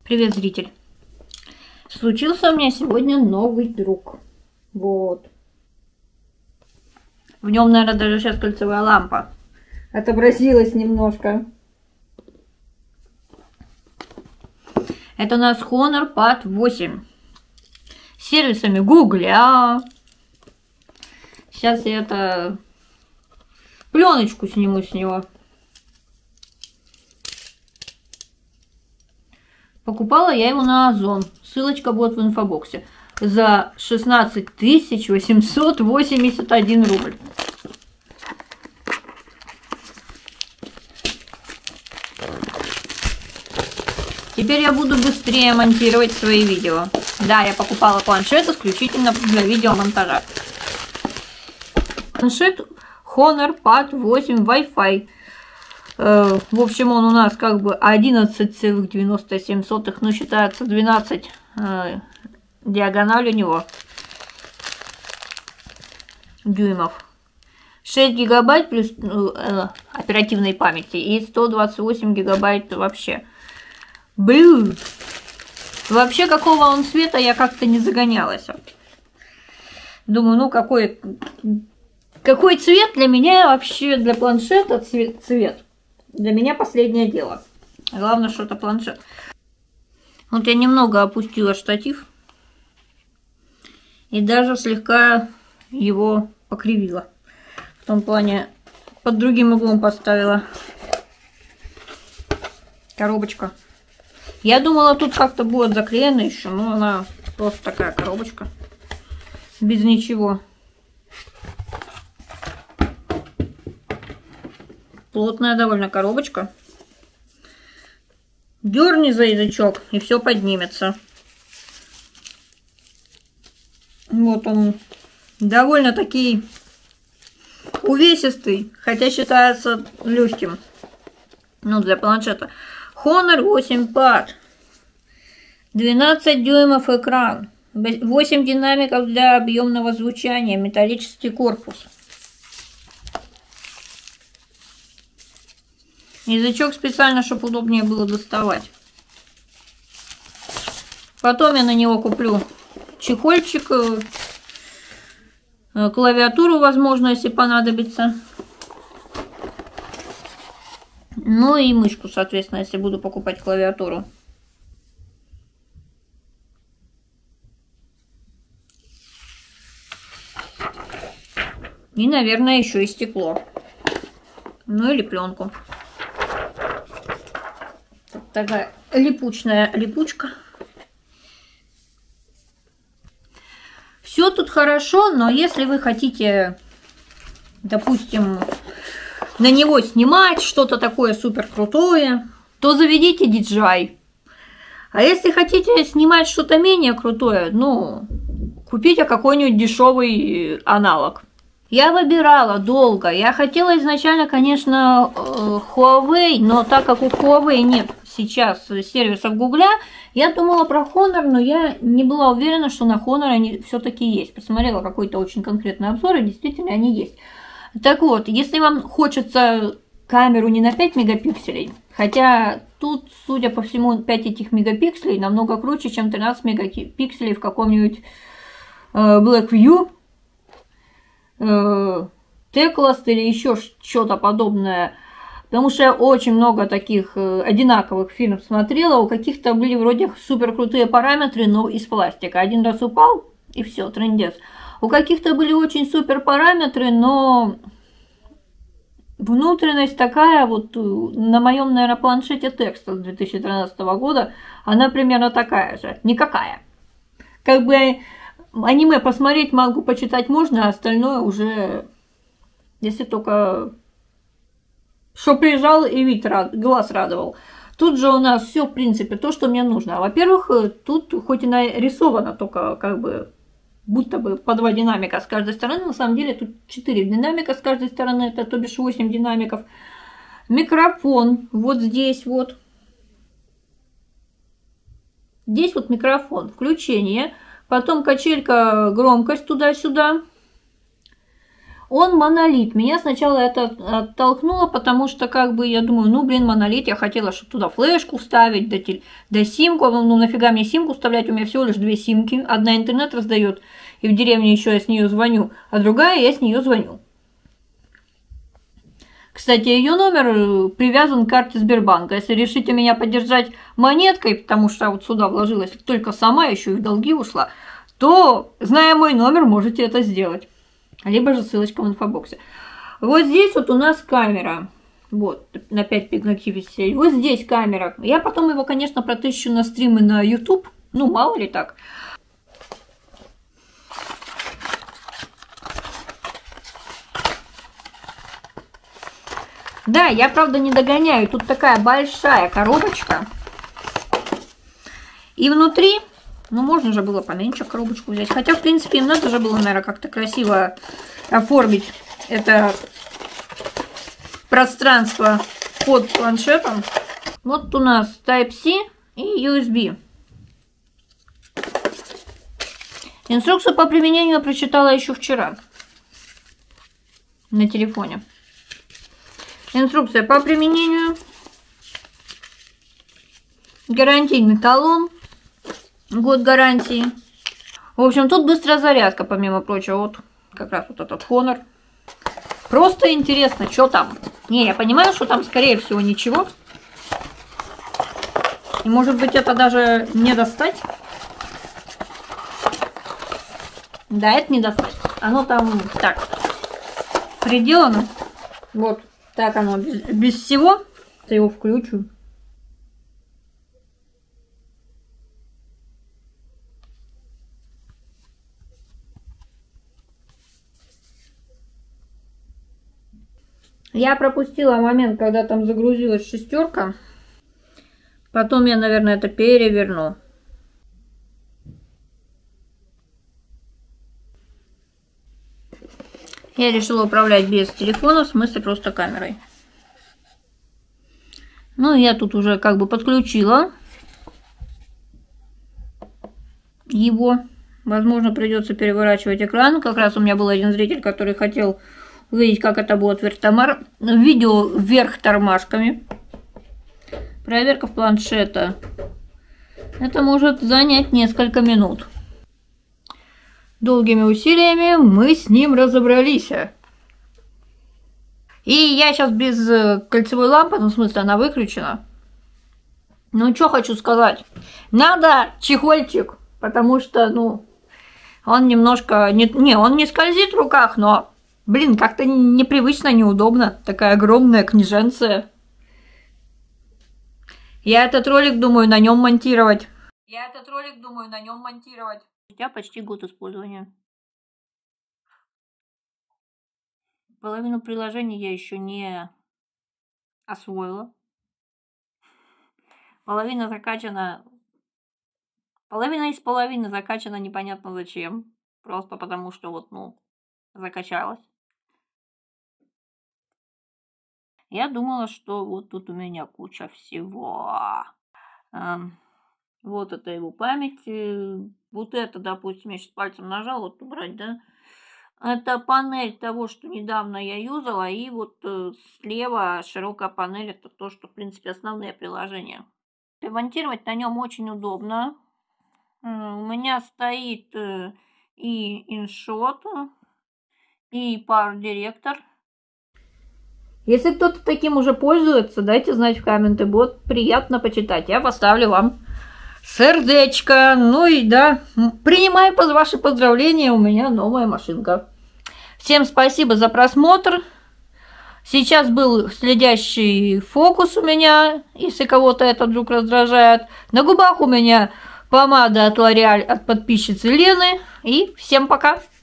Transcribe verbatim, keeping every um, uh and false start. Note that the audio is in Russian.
Привет, зритель! Случился у меня сегодня новый друг. Вот. В нем, наверное, даже сейчас кольцевая лампа отобразилась немножко. Это у нас Honor Pad восемь. С сервисами Гугля. Сейчас я это пленочку сниму с него. Покупала я его на Озон. Ссылочка будет в инфобоксе. За шестнадцать тысяч восемьсот восемьдесят один рубль. Теперь я буду быстрее монтировать свои видео. Да, я покупала планшет исключительно для видеомонтажа. Планшет Honor Pad восемь Wi-Fi. В общем, он у нас как бы одиннадцать целых девяносто семь сотых, но считается двенадцать э, диагональ у него дюймов. шесть гигабайт плюс э, оперативной памяти и сто двадцать восемь гигабайт вообще. Блю. Вообще, какого он цвета, я как-то не загонялась. Думаю, ну какой, какой цвет для меня вообще, для планшета цвет, цвет. Для меня последнее дело. Главное, что это планшет. Вот я немного опустила штатив. И даже слегка его покривила. В том плане, под другим углом поставила. Коробочка. Я думала, тут как-то будет заклеено еще, но она просто такая коробочка. Без ничего. Плотная довольно коробочка. Дерни за язычок, и все поднимется. Вот он. Довольно-таки увесистый, хотя считается легким. Ну, для планшета. Honor восемь Pad. двенадцать дюймов экран. восемь динамиков для объемного звучания. Металлический корпус. Язычок специально, чтобы удобнее было доставать. Потом я на него куплю чехольчик, клавиатуру, возможно, если понадобится. Ну и мышку, соответственно, если буду покупать клавиатуру. И, наверное, еще и стекло. Ну или пленку. Такая липучная липучка. Все тут хорошо, но если вы хотите, допустим, на него снимать что-то такое супер крутое, то заведите ди джей ай. А если хотите снимать что-то менее крутое, ну, купите какой-нибудь дешевый аналог. Я выбирала долго. Я хотела изначально, конечно, Huawei, но так как у Huawei нет сейчас сервисов Гугля, я думала про Honor, но я не была уверена, что на Honor они все-таки есть. Посмотрела какой-то очень конкретный обзор, и действительно они есть. Так вот, если вам хочется камеру не на пять мегапикселей, хотя тут, судя по всему, пять этих мегапикселей намного круче, чем тринадцать мегапикселей в каком-нибудь Blackview, Teclast или еще что-то подобное. Потому что я очень много таких одинаковых фильмов смотрела. У каких-то были вроде супер крутые параметры, но из пластика. Один раз упал, и все, трындец. У каких-то были очень супер параметры, но внутренность такая, вот на моем, наверное, планшете Texas две тысячи тринадцатого года, она примерно такая же. Никакая. Как бы аниме посмотреть могу, почитать можно, а остальное уже, если только что приезжал и вид рад, глаз радовал. Тут же у нас все, в принципе, то, что мне нужно. Во-первых, тут хоть и нарисовано только как бы будто бы по два динамика с каждой стороны, на самом деле тут четыре динамика с каждой стороны, это то бишь восемь динамиков. Микрофон вот здесь вот. Здесь вот микрофон, включение. Потом качелька, громкость туда-сюда. Он монолит. Меня сначала это оттолкнуло, потому что, как бы, я думаю, ну, блин, монолит, я хотела, чтобы туда флешку вставить, да, да симку, ну, нафига мне симку вставлять, у меня всего лишь две симки, одна интернет раздает, и в деревне еще я с нее звоню, а другая я с нее звоню. Кстати, ее номер привязан к карте Сбербанка. Если решите меня поддержать монеткой, потому что вот сюда вложилась только сама, еще и в долги ушла, то, зная мой номер, можете это сделать. Либо же ссылочка в инфобоксе. Вот здесь вот у нас камера. Вот, на пять мегапикселей. Вот здесь камера. Я потом его, конечно, протыщу на стримы на YouTube. Ну, мало ли так. Да, я, правда, не догоняю. Тут такая большая коробочка. И внутри, ну, можно же было поменьше коробочку взять. Хотя, в принципе, им надо же было, наверное, как-то красиво оформить это пространство под планшетом. Вот у нас Type-C и ю эс би. Инструкцию по применению я прочитала еще вчера на телефоне. Инструкция по применению. Гарантийный талон. Год гарантии. В общем, тут быстрая зарядка, помимо прочего. Вот как раз вот этот Honor. Просто интересно, что там. Не, я понимаю, что там, скорее всего, ничего. И может быть, это даже не достать. Да, это не достать. Оно там так приделано. Вот. Так оно, без, без всего. Я его включу. Я пропустила момент, когда там загрузилась шестерка. Потом я, наверное, это переверну. Я решила управлять без телефона, в смысле просто камерой. Ну, я тут уже как бы подключила его. Возможно, придется переворачивать экран. Как раз у меня был один зритель, который хотел увидеть, как это будет вверх тормар... видео вверх тормашками. Проверка в планшета. Это может занять несколько минут. Долгими усилиями мы с ним разобрались. И я сейчас без кольцевой лампы, ну, в смысле, она выключена. Ну, что хочу сказать. Надо чехольчик, потому что, ну, он немножко... Не, не, он не скользит в руках, но, блин, как-то непривычно, неудобно. Такая огромная книженция. Я этот ролик думаю на нем монтировать. Я этот ролик думаю на нем монтировать. Спустя почти год использования. Половину приложений я еще не освоила. Половина закачана... Половина из половины закачана непонятно зачем. Просто потому что вот, ну, закачалась. Я думала, что вот тут у меня куча всего. Вот это его память. Вот это, допустим, я сейчас пальцем нажал, вот убрать, да? Это панель того, что недавно я юзала. И вот слева широкая панель, это то, что, в принципе, основные приложения. Монтировать на нем очень удобно. У меня стоит и InShot, и Power Director. Если кто-то таким уже пользуется, дайте знать в комменты, будет приятно почитать. Я поставлю вам сердечко. Ну и да, принимаю ваши поздравления, у меня новая машинка. Всем спасибо за просмотр. Сейчас был следящий фокус у меня, если кого-то это вдруг раздражает. На губах у меня помада от L'Oréal от подписчицы Лены. И всем пока!